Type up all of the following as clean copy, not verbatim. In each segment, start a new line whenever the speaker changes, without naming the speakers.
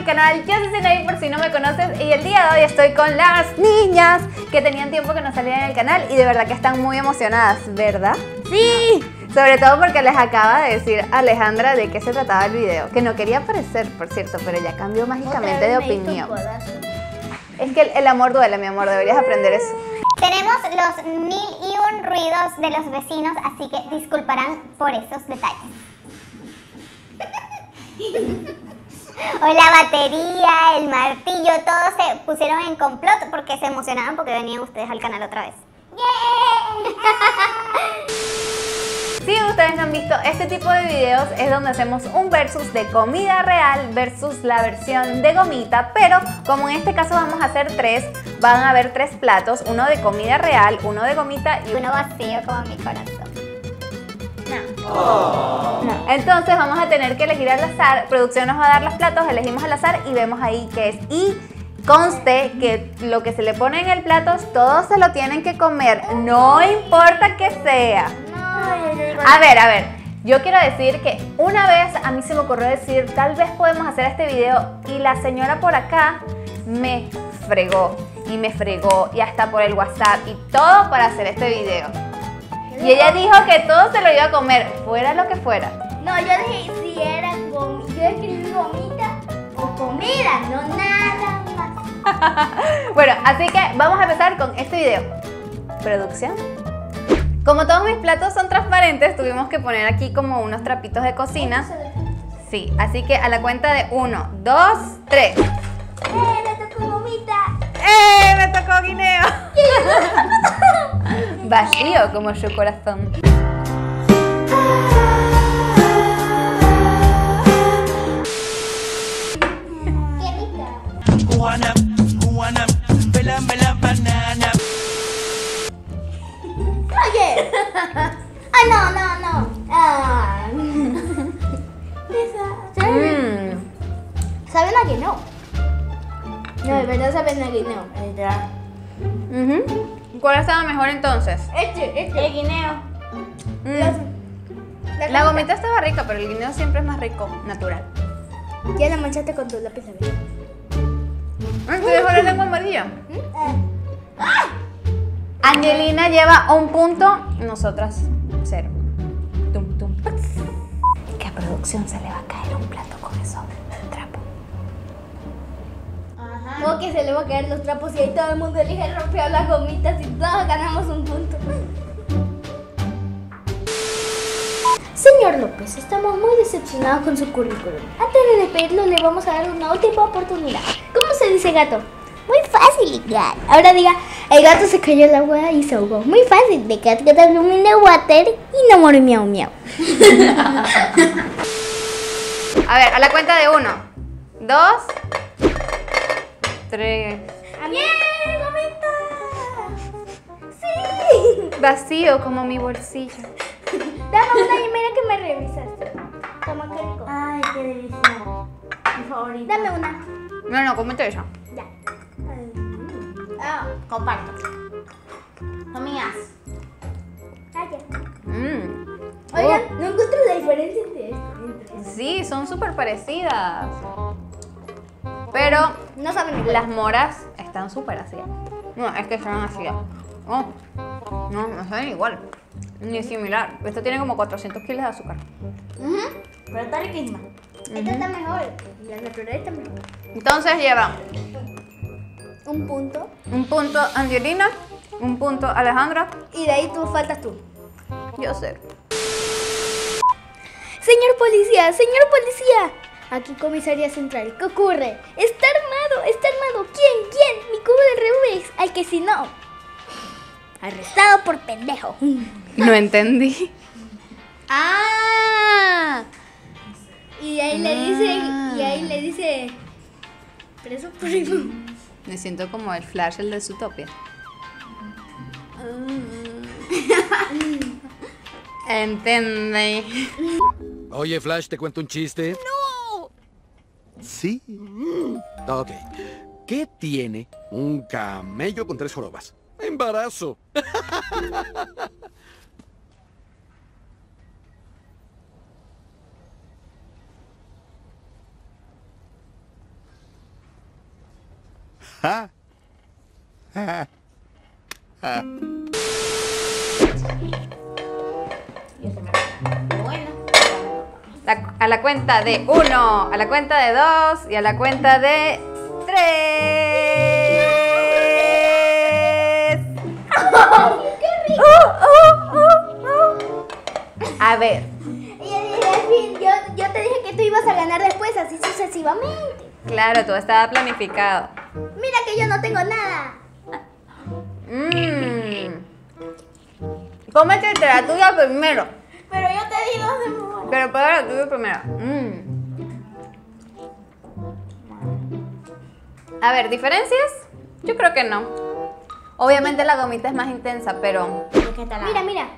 canal, yo soy Sinaí por si no me conoces y el día de hoy estoy con las niñas que tenían tiempo que no salían en el canal y de verdad que están muy emocionadas, ¿verdad?
Sí.
Sobre todo porque les acaba de decir Alejandra de qué se trataba el video, que no quería aparecer, por cierto, pero ya cambió mágicamente de opinión. Es que el amor duele, mi amor, deberías aprender eso.
Tenemos los 1001 ruidos de los vecinos, así que disculparán por esos detalles. Hoy la batería, el martillo, todos se pusieron en complot porque se emocionaban porque venían ustedes al canal otra vez.
Si ustedes no han visto este tipo de videos, es donde hacemos un versus de comida real versus la versión de gomita, pero como en este caso vamos a hacer tres, van a haber tres platos, uno de comida real, uno de gomita y
Uno vacío como mi corazón.
no. Entonces vamos a tener que elegir al azar, producción nos va a dar los platos, elegimos al azar y vemos ahí qué es. Y conste que lo que se le pone en el plato, todos se lo tienen que comer, no importa que sea. A ver, yo quiero decir que una vez a mí se me ocurrió decir, tal vez podemos hacer este video y la señora por acá me fregó y hasta por el WhatsApp y todo para hacer este video. Y ella dijo que todo se lo iba a comer, fuera lo que fuera.
No, yo dije si era gomita, yo escribí gomita o comida, no nada más.
Bueno, así que vamos a empezar con este video. Producción. Como todos mis platos son transparentes, tuvimos que poner aquí como unos trapitos de cocina. Sí, así que a la cuenta de 1, 2, 3.
Me tocó gomita.
Me tocó guineo. Vacío como su corazón.
Qué rica.
Juana, pelame la banana.
Oye. No. Ah. ¿Saben a guineo? No, de verdad saben a guineo.
¿Cuál estaba mejor entonces?
El guineo.
La gomita estaba rica, pero el guineo siempre es más rico, natural.
Ya la manchaste con tu lápiz amarillo.
¿Te dejó la lengua amarilla? Angelina lleva 1 punto, nosotras 0. Tum, tum. ¿Qué producción se le va a caer un plato con eso? Trapo.
Como que se le va a caer los trapos y ahí todo el mundo elige romper las gomitas y todos ganamos 1 punto. Señor López, estamos muy decepcionados con su currículum. Antes de despedirlo le vamos a dar una última oportunidad. ¿Cómo se dice gato? Muy fácil, gato. Ahora diga, el gato se cayó al agua y se ahogó. Muy fácil, the cat got up in the water y no murió miau miau.
A ver, a la cuenta de 1, 2, 3.
¡Bien, gomita! ¡Sí!
Vacío como mi bolsillo.
Dame una y mira que me revisaste. Toma, qué rico.
Ay, qué delicioso. Mi favorita.
Dame una.
No, cómete esa.
Ya.
Comparto. Son mías.
Oigan, no encuentro la diferencia entre esto.
Sí, son súper parecidas. Pero
No saben igual.
las moras están súper ácidas. No, es que son ácidas. Oh, no saben igual. Ni similar. Esto tiene como 400 kilos de azúcar.
Pero está riquísima.
Esta está mejor. La natural está mejor.
Entonces lleva
1 punto.
1 punto Angelina, 1 punto Alejandra.
Y de ahí tú faltas tú.
Yo sé.
Señor policía. Aquí comisaría central. ¿Qué ocurre? Está armado. ¿Quién? Mi cubo de Rubik's. Al que si no. Arrestado por pendejo.
No entendí.
Y ahí le dice. Preso por
Me siento como el Flash, el de Zootopia. Entendí.
Oye, Flash, ¿te cuento un chiste? ¡No! ¿Sí? Ok. ¿Qué tiene un camello con 3 jorobas? ¡Embarazo!
A la cuenta de 1, a la cuenta de 2 y a la cuenta de 3.
¡Qué rico!
A ver.
Yo te dije que tú ibas a ganar después, así sucesivamente.
Claro, todo estaba planificado.
Mira que yo no tengo nada.
Cómete la tuya primero.
Pero yo te di 2 de mono.
Pero prueba la tuya primero. A ver, ¿diferencias? Yo creo que no. Obviamente la gomita es más intensa, pero...
Mira, mira.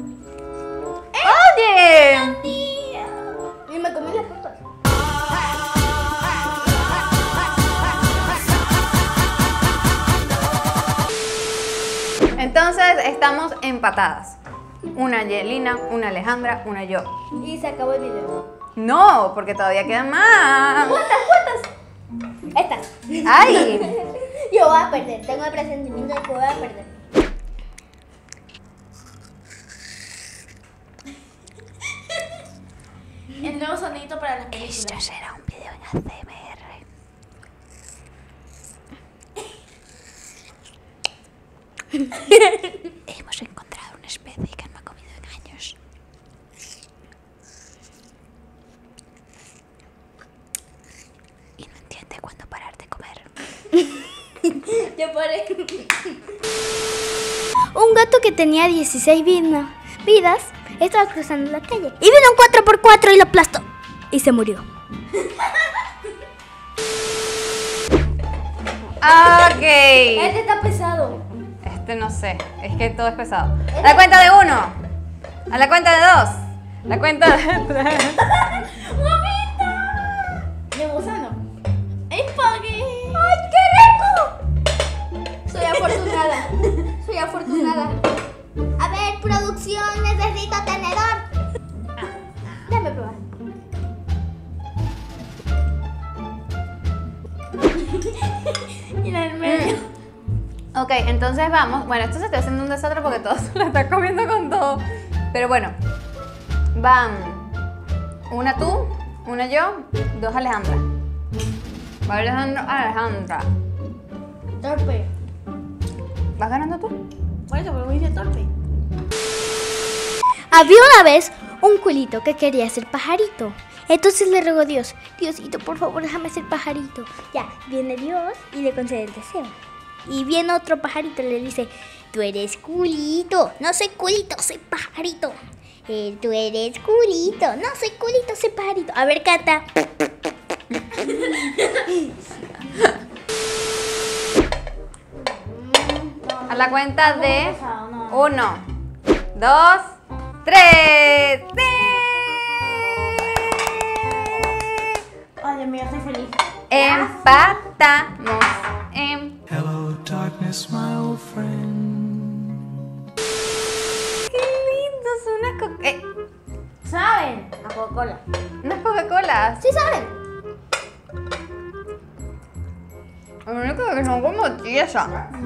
¡Oye!
Y me comí las papas.
Entonces estamos empatadas. Una Yelina, una Alejandra, una yo.
Y se acabó el video.
No, porque todavía quedan más.
¿Cuántas? Estas.
¡Ay!
Yo voy a perder. Tengo el presentimiento de que voy a perder. El nuevo sonidito para las películas.
Esto será un video en ASMR. Hemos encontrado una especie que no ha comido en años. Y no entiende cuándo parar de comer.
Yo paré. Un gato que tenía 16 vidas estaba cruzando la calle y vino un 4x4 y lo aplastó y se murió.
Ok.
Este está pesado.
Este no sé, es que todo es pesado. A la cuenta de 1. A la cuenta de 2. La cuenta de 3.
¡Mamita! De gusano. ¡Espagueti! ¡Ay, qué rico! Soy afortunada. Soy afortunada. A ver, producción, necesito tenedor. Déjame probar. Mira el medio.
Ok, entonces vamos. Bueno, esto se está haciendo un desastre porque todo se lo está comiendo con todo. Pero bueno, van una tú, una yo, 2 Alejandra. Va Alejandra.
Torpe.
¿Vas ganando tú?
Por eso me dice torpe. Había una vez un culito que quería ser pajarito. Entonces le rogó a Dios: Diosito, por favor, déjame ser pajarito. Ya, viene Dios y le concede el deseo. Y viene otro pajarito y le dice: tú eres culito. No soy culito, soy pajarito. Tú eres culito. No soy culito, soy pajarito. A ver, canta.
A la cuenta de 1, 2, 3. ¡Sí!
Ay, Dios mío, estoy feliz.
Empatamos.
Hello, darkness, my old friend.
¡Qué lindos!
¿Saben? A Coca-Cola.
Unas Coca-Colas.
¿Sí saben?
Lo único que son como tiesas.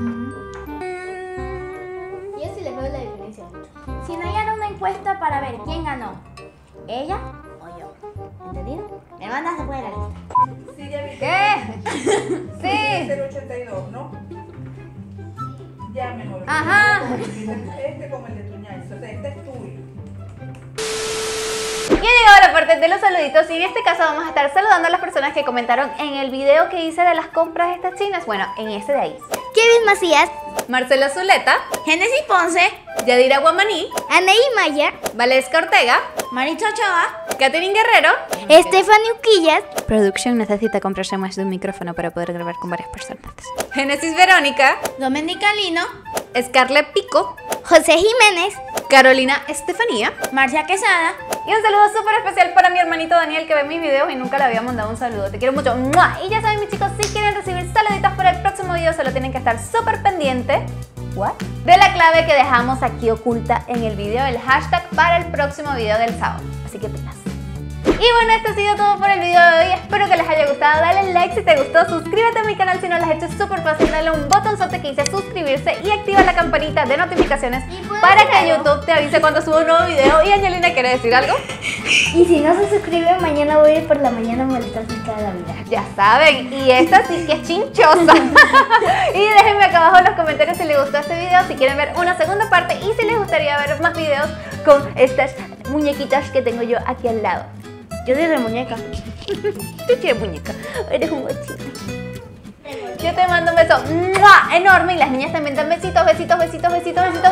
Yo sí les veo la diferencia mucho. Si no, ya era una encuesta para ver quién ganó. ¿Ella o yo? ¿Entendido? Me mandas después de la lista.
Sí, ya vi.
¿Qué? Sí.
082, ¿no? Ya, mejor.
Ajá.
Este como el de tu ñaño, o sea, este es tuyo.
Y ha llegado la parte de los saluditos y en este caso vamos a estar saludando a las personas que comentaron en el video que hice de las compras de estas chinas. Bueno, en ese de ahí.
Kevin Macías,
Marcela Zuleta,
Génesis Ponce,
Yadira Guamaní,
Anaí Maya,
Valesca Ortega,
Maritza Ochoa,
Catherine Guerrero,
Stephanie Uquillas,
Producción necesita comprarse más de un micrófono para poder grabar con varias personas. Génesis Verónica,
Domenica Lino,
Scarlett Pico,
José Jiménez,
Carolina Estefanía.
Marcia Quesada,
Y un saludo súper especial para mi hermanito Daniel que ve mis videos y nunca le había mandado un saludo. Te quiero mucho. ¡Mua! Y ya saben, mis chicos, si quieren recibir saluditos para el próximo video, solo tienen que estar súper pendientes de la clave que dejamos aquí oculta en el video, el hashtag para el próximo video del sábado. Así que pilas. Y Y bueno, esto ha sido todo por el video de hoy. Espero que les haya gustado. Dale like si te gustó, suscríbete a mi canal si no lo has hecho, es súper fácil. Dale un botonzote que dice suscribirse y activa la campanita de notificaciones para que YouTube te avise cuando suba un nuevo video. Y Angelina, ¿quiere decir algo?
Y si no se suscriben, mañana voy a ir por la mañana a molestar cerca de la vida.
Ya saben, y esta sí que es chinchosa. Y déjenme acá abajo en los comentarios si les gustó este video, si quieren ver una segunda parte y si les gustaría ver más videos con estas muñequitas que tengo yo aquí al lado.
Yo diré muñeca.
Tú qué muñeca, eres un bochito. Yo te mando un beso ¡mua! Enorme y las niñas también dan besitos, besitos, besitos, besitos, besitos.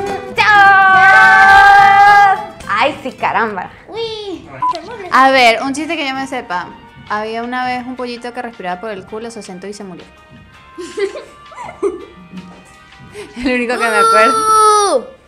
¡Chao! Ay, sí, caramba.
Uy.
A ver, un chiste que yo me sepa. Había una vez un pollito que respiraba por el culo, se sentó y se murió. Es lo único que me acuerdo.